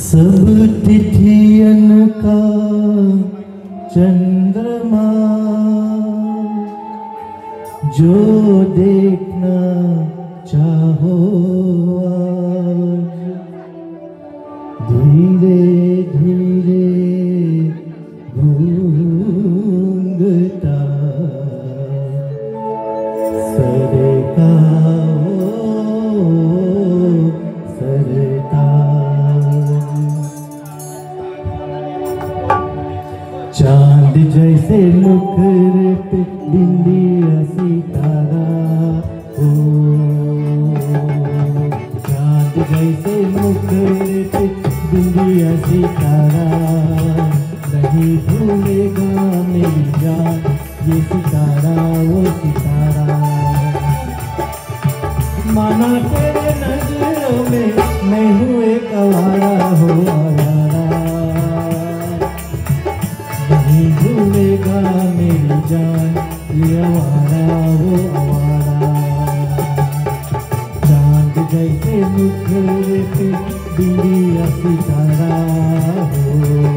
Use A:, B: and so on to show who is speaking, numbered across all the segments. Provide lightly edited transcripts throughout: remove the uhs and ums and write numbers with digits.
A: सब तिथियन का चंद्रमा जो देखना चाहो आज, धीरे धीरे घूंघटा सरका चांद जैसे मुखर पे बिंदिया सितारा हो, चांद जैसे मुखर पे बिंदिया सितारा, नहीं भूलेगा मेरी जान ये सितारा वो सितारा। माना तेरे नजरों में मैं हूँ एक आवारा हो आवारा, नहीं भूलेगा मेरी जान ये आवारा वो आवारा। चांद जैसे मुखर पे बिंदिया सितारा हो।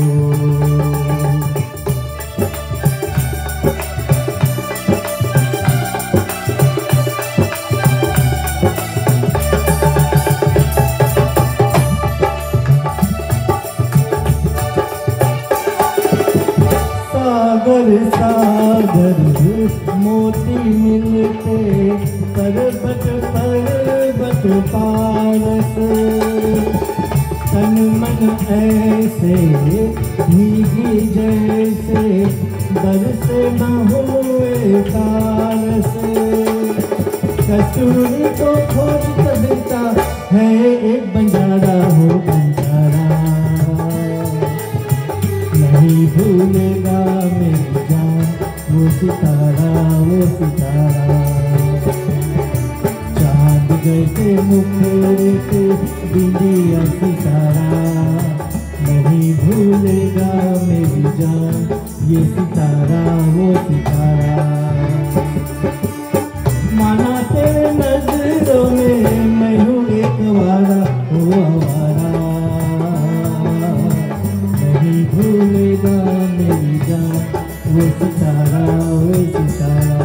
A: सागर सागर मोती मिलते पर्वत पर्वत पारस, तन मन ऐसे भीगी जैसे बरस न हुए तारस। कस्तूरी को खोज कविता है एक बंजारा हो बंजारा, नहीं भूलेगा मेरी जान वो सितारा वो सितारा। चांद जैसे मुखर पे बिंदिया सितारा, नहीं भूलेगा मेरी जान ये सितारा वो सितारा। माना तेरे नजरों में मैं हूँ एक आवारा हो आवारा, नहीं भूलेगा मेरी जान वो सितारा वो सितारा।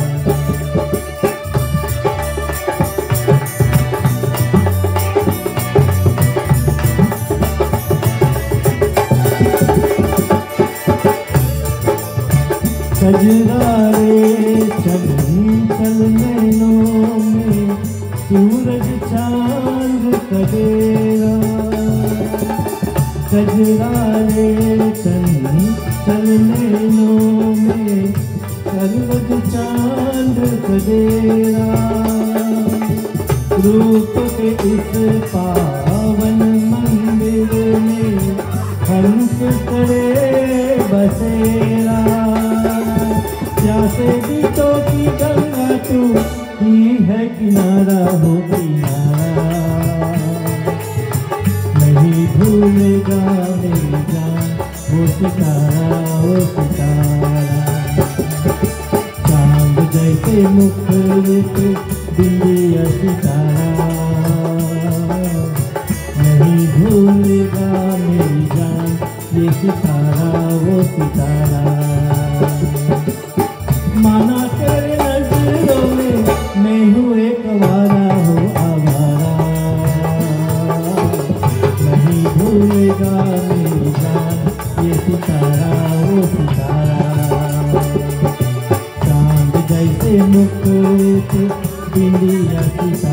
A: कजरारे चंचल नैनों में सूरज चांद कबेरा, कजरारे चंचल नैनों में सूरज चांद कबेरा। रूप के इस पावन मंदिर में हंस करे बसेरा, प्यासे गीतों की गंगा तू ही है किनारा हो किनारा, नहीं भूलेगा मेरी जान वो सितारा वो सितारा। चांद जैसे मुखर पे बिंदिया सितारा, नहीं भूलेगा मेरी जान ये सितारा वो सितारा। माना तेरे नजरों में मैं हूँ एक आवारा हो आवारा, नहीं भूलेगा मेरी जान ये सितारा वो सितारा। चांद जैसे मुखर पे बिंदिया सितारा,